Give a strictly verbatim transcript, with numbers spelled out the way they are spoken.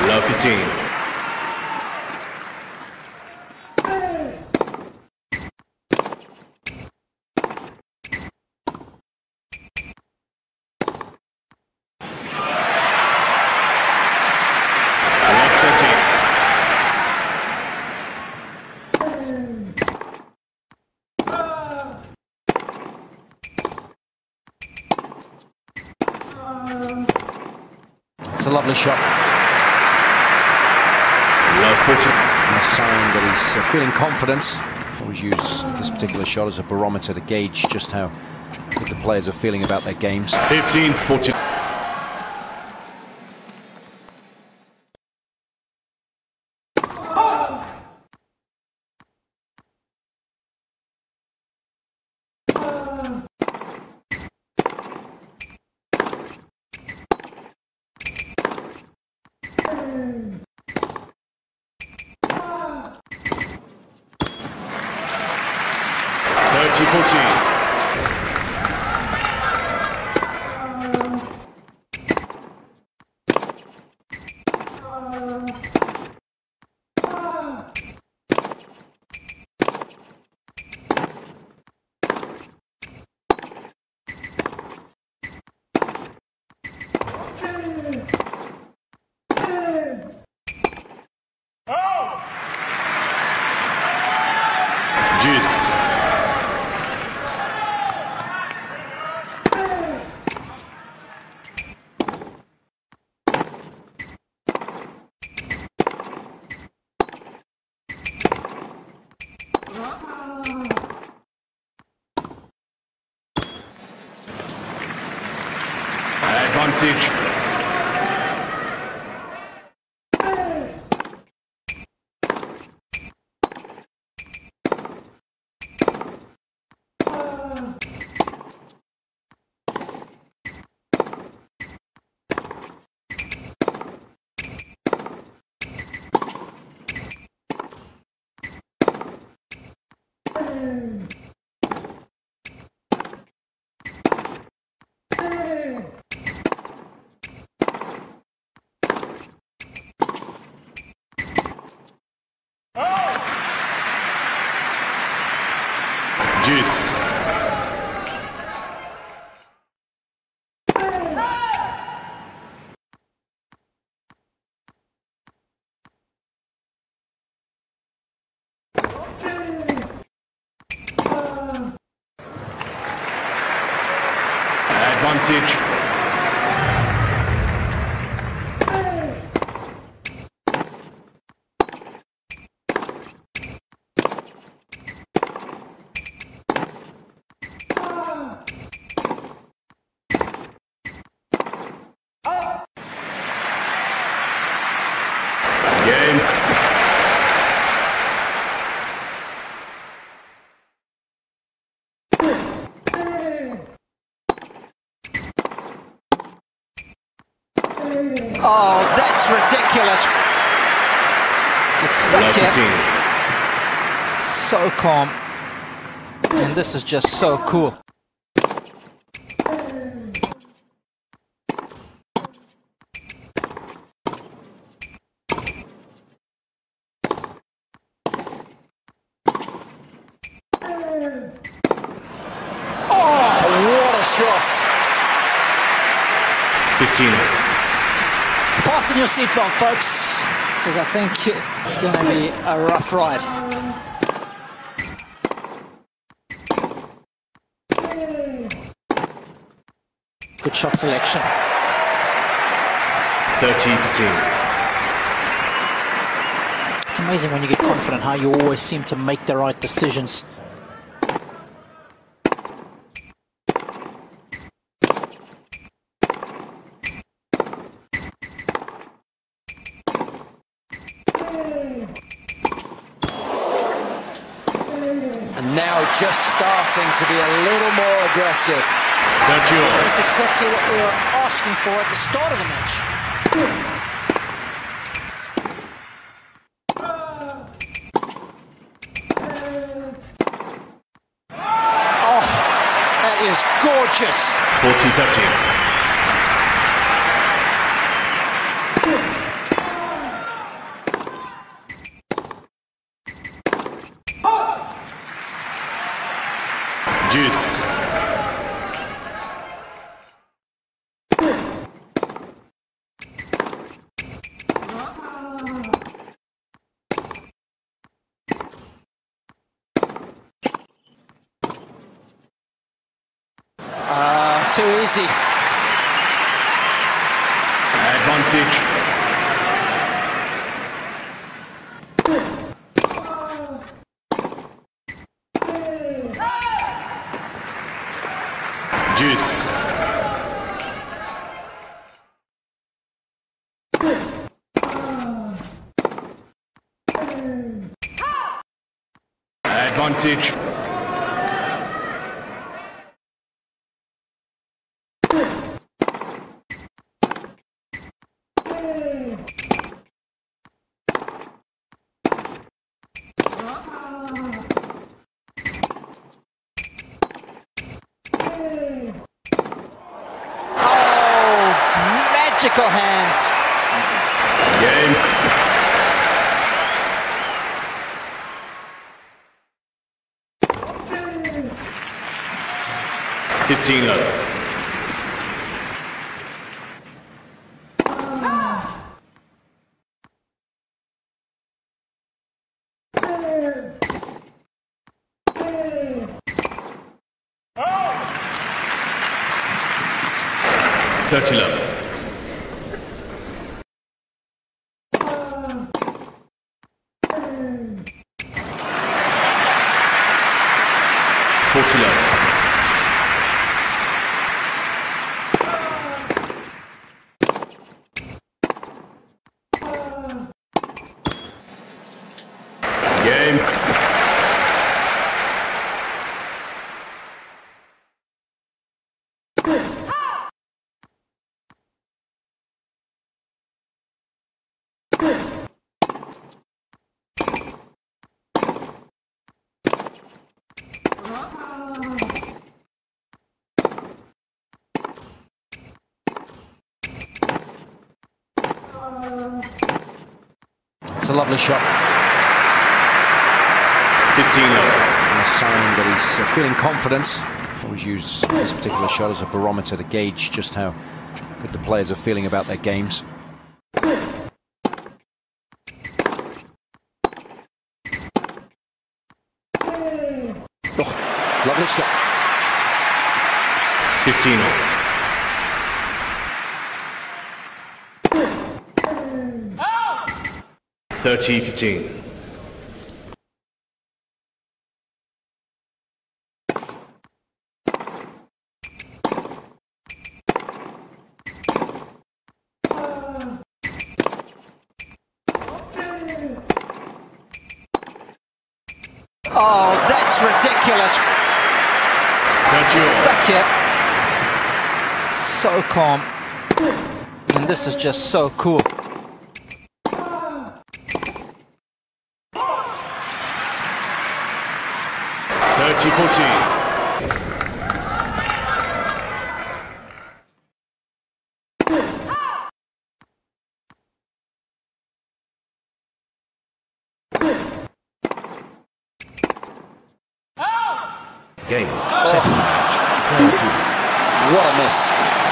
Love fifteen. It's a lovely shot. Love forty. And a sign that he's uh, feeling confident. Always use this particular shot as a barometer to gauge just how good the players are feeling about their games. fifteen fourteen. thirty fourteen. Juice. Advantage. Juice. Advantage. Game. Oh, that's ridiculous. It's stuck here. So calm. And this is just so cool. Oh, what a shot! fifteen. Fasten your seatbelt, folks, because I think it's going to be a rough ride. Good shot selection. thirteen fifteen. It's amazing when you get confident how you always seem to make the right decisions. And now just starting to be a little more aggressive. thirty all. That's exactly what we were asking for at the start of the match. Oh, that is gorgeous. forty thirty. Juice. Uh, too easy. Advantage. Juice. Advantage. Magical hands. Game. Fifteen love. Thirty love. Forty love. Game. It's a lovely shot. Fifteen love. And a sign that he's uh, feeling confident. Always use this particular shot as a barometer to gauge just how good the players are feeling about their games. Oh, lovely shot. Fifteen all. Thirty fifteen. Oh, that's ridiculous. Stuck here. So calm. And this is just so cool. Thirty fourteen. Game. Second match. What a miss.